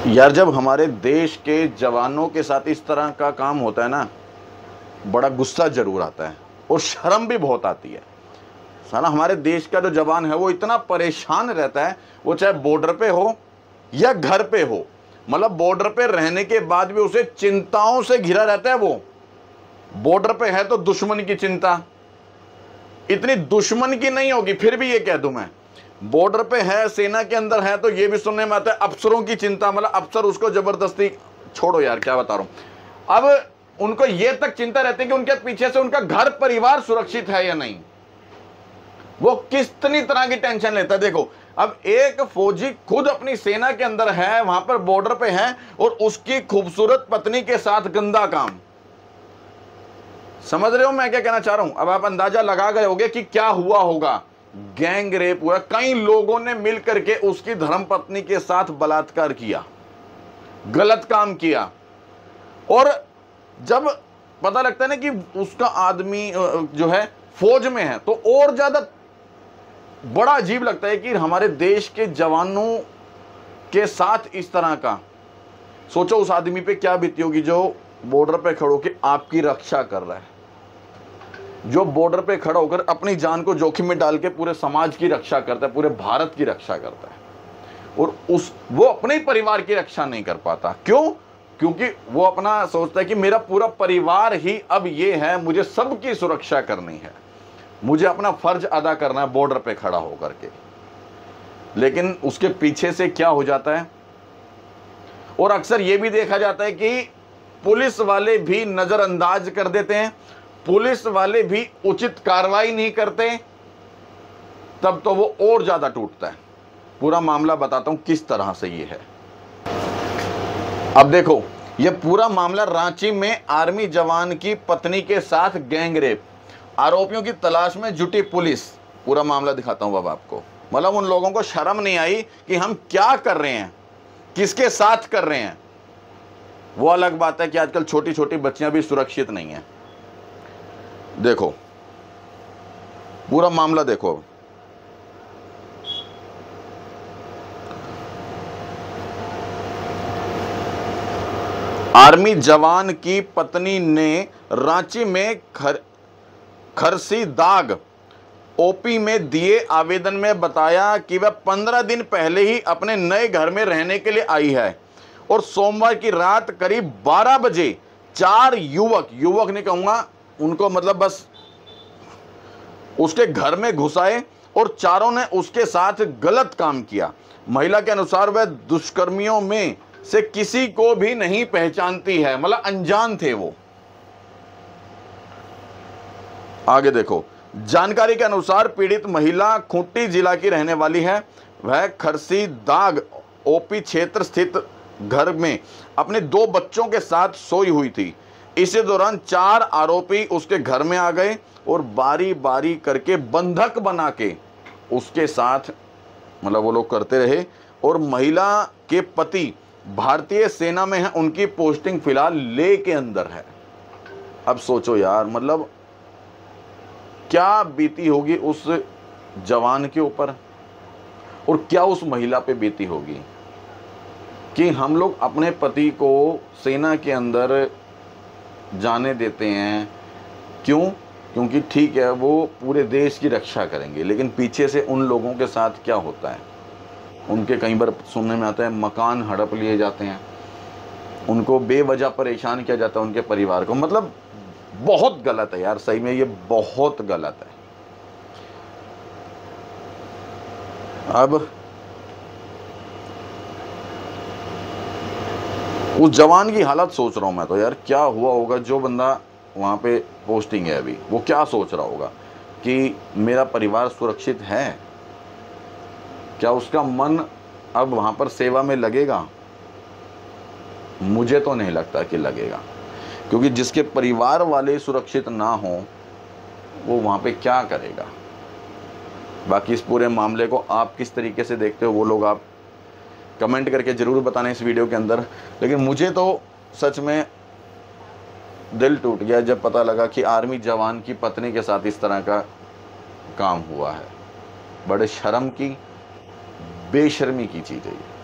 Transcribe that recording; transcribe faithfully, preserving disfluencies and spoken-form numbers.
यार जब हमारे देश के जवानों के साथ इस तरह का काम होता है ना, बड़ा गुस्सा जरूर आता है और शर्म भी बहुत आती है। साला हमारे देश का जो जवान है वो इतना परेशान रहता है, वो चाहे बॉर्डर पे हो या घर पे हो, मतलब बॉर्डर पे रहने के बाद भी उसे चिंताओं से घिरा रहता है। वो बॉर्डर पे है तो दुश्मन की चिंता, इतनी दुश्मन की नहीं होगी फिर भी ये कह दूं मैं, बॉर्डर पे है, सेना के अंदर है, तो ये भी सुनने में आता है अफसरों की चिंता, मतलब अफसर उसको जबरदस्ती, छोड़ो यार क्या बता रहा हूं। अब उनको ये तक चिंता रहती है कि उनके पीछे से उनका घर परिवार सुरक्षित है या नहीं, वो कितनी तरह की टेंशन लेता है। देखो अब एक फौजी खुद अपनी सेना के अंदर है, वहां पर बॉर्डर पे है, और उसकी खूबसूरत पत्नी के साथ गंदा काम। समझ रहे हो मैं क्या कहना चाह रहा हूं? अब आप अंदाजा लगा गए होंगे कि क्या हुआ होगा। गैंग रेप हुआ, कई लोगों ने मिलकर के उसकी धर्मपत्नी के साथ बलात्कार किया, गलत काम किया। और जब पता लगता है ना कि उसका आदमी जो है फौज में है, तो और ज्यादा बड़ा अजीब लगता है कि हमारे देश के जवानों के साथ इस तरह का। सोचो उस आदमी पे क्या बीती होगी जो बॉर्डर पे खड़ो के आपकी रक्षा कर रहा है, जो बॉर्डर पे खड़ा होकर अपनी जान को जोखिम में डाल के पूरे समाज की रक्षा करता है, पूरे भारत की रक्षा करता है, और उस वो अपने परिवार की रक्षा नहीं कर पाता। क्यों? क्योंकि वो अपना सोचता है कि मेरा पूरा परिवार ही अब ये है, मुझे सबकी सुरक्षा करनी है, मुझे अपना फर्ज अदा करना है बॉर्डर पे खड़ा होकर के। लेकिन उसके पीछे से क्या हो जाता है, और अक्सर ये भी देखा जाता है कि पुलिस वाले भी नजरअंदाज कर देते हैं, पुलिस वाले भी उचित कार्रवाई नहीं करते, तब तो वो और ज्यादा टूटता है। पूरा मामला बताता हूं किस तरह से ये है। अब देखो ये पूरा मामला रांची में आर्मी जवान की पत्नी के साथ गैंग रेप, आरोपियों की तलाश में जुटी पुलिस। पूरा मामला दिखाता हूं अब आपको। मतलब उन लोगों को शर्म नहीं आई कि हम क्या कर रहे हैं, किसके साथ कर रहे हैं। वो अलग बात है कि आजकल छोटी छोटी बच्चियां भी सुरक्षित नहीं हैं। देखो पूरा मामला देखो। आर्मी जवान की पत्नी ने रांची में खर खरसी दाग ओपी में दिए आवेदन में बताया कि वह पंद्रह दिन पहले ही अपने नए घर में रहने के लिए आई है, और सोमवार की रात करीब बारह बजे चार युवक युवक नहीं कहूंगा उनको, मतलब बस उसके घर में घुस आए और चारों ने उसके साथ गलत काम किया। महिला के अनुसार वह दुष्कर्मियों में से किसी को भी नहीं पहचानती है, मतलब अनजान थे वो। आगे देखो, जानकारी के अनुसार पीड़ित महिला खूंटी जिला की रहने वाली है। वह खरसी दाग ओपी क्षेत्र स्थित घर में अपने दो बच्चों के साथ सोई हुई थी। इसी दौरान चार आरोपी उसके घर में आ गए और बारी बारी करके बंधक बना के उसके साथ, मतलब वो लोग करते रहे। और महिला के पति भारतीय सेना में है, उनकी पोस्टिंग फिलहाल लेह के अंदर है। अब सोचो यार, मतलब क्या बीती होगी उस जवान के ऊपर, और क्या उस महिला पे बीती होगी कि हम लोग अपने पति को सेना के अंदर जाने देते हैं। क्यों? क्योंकि ठीक है वो पूरे देश की रक्षा करेंगे, लेकिन पीछे से उन लोगों के साथ क्या होता है, उनके कई बार सुनने में आता है मकान हड़प लिए जाते हैं, उनको बेवजह परेशान किया जाता है, उनके परिवार को। मतलब बहुत गलत है यार, सही में ये बहुत गलत है। अब उस जवान की हालत सोच रहा हूं मैं तो यार, क्या हुआ होगा जो बंदा वहां पे पोस्टिंग है अभी, वो क्या सोच रहा होगा कि मेरा परिवार सुरक्षित है? क्या उसका मन अब वहां पर सेवा में लगेगा? मुझे तो नहीं लगता कि लगेगा, क्योंकि जिसके परिवार वाले सुरक्षित ना हो वो वहां पे क्या करेगा। बाकी इस पूरे मामले को आप किस तरीके से देखते हो, वो लोग आप कमेंट करके ज़रूर बताना इस वीडियो के अंदर। लेकिन मुझे तो सच में दिल टूट गया जब पता लगा कि आर्मी जवान की पत्नी के साथ इस तरह का काम हुआ है। बड़े शर्म की, बेशर्मी की चीज़ है ये।